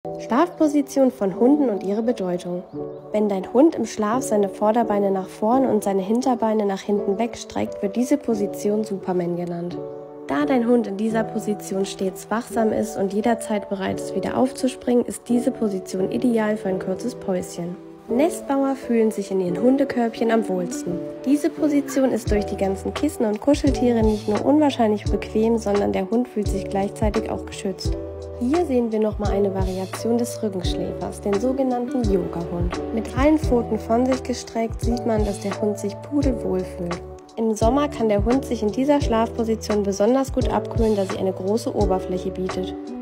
Schlafposition von Hunden und ihre Bedeutung. Wenn dein Hund im Schlaf seine Vorderbeine nach vorn und seine Hinterbeine nach hinten wegstreckt, wird diese Position Superman genannt. Da dein Hund in dieser Position stets wachsam ist und jederzeit bereit ist, wieder aufzuspringen, ist diese Position ideal für ein kurzes Päuschen. Nestbauer fühlen sich in ihren Hundekörbchen am wohlsten. Diese Position ist durch die ganzen Kissen und Kuscheltiere nicht nur unwahrscheinlich bequem, sondern der Hund fühlt sich gleichzeitig auch geschützt. Hier sehen wir nochmal eine Variation des Rückenschläfers, den sogenannten Yoga-Hund. Mit allen Pfoten von sich gestreckt sieht man, dass der Hund sich pudelwohl fühlt. Im Sommer kann der Hund sich in dieser Schlafposition besonders gut abkühlen, da sie eine große Oberfläche bietet.